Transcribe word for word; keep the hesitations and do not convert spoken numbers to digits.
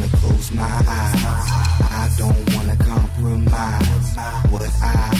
wanna close my eyes. I don't wanna compromise what I